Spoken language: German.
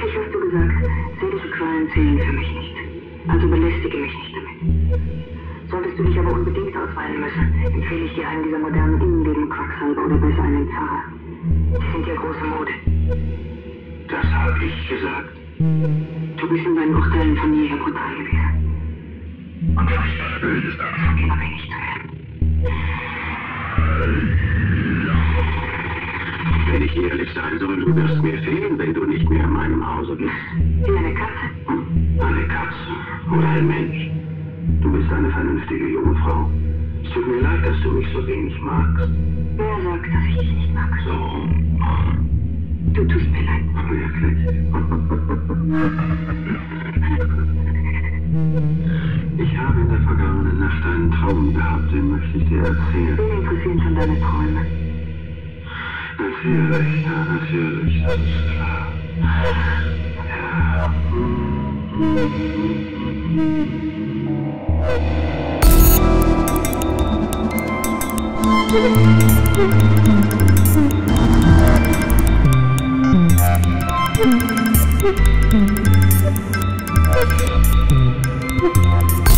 Schrecklich hast du gesagt. Seelische Qualen zählen für mich nicht. Also belästige mich nicht damit. Solltest du dich aber unbedingt ausweilen müssen, empfehle ich dir einen dieser modernen Innenleben-Quacksalber oder besser einen Pfarrer. Die sind ja große Mode. Das habe ich gesagt. Du bist in deinen Urteilen von jeher brutal gewesen. Und was Böses davon. Immer wenig zu werden. Wenn ich ehrlich sein soll, du wirst mir fehlen, wenn du nicht mehr in meinem Hause bist. Wie eine Katze. Eine Katze oder ein Mensch. Du bist eine vernünftige junge Frau. Es tut mir leid, dass du mich so wenig magst. Wer sagt, dass ich dich nicht mag? So. Du tust mir leid. Wirklich? Ich habe in der vergangenen Nacht einen Traum gehabt, den möchte ich dir erzählen. Wen interessieren schon deine Träume? Natürlich, ja, natürlich, das ist klar. Ja.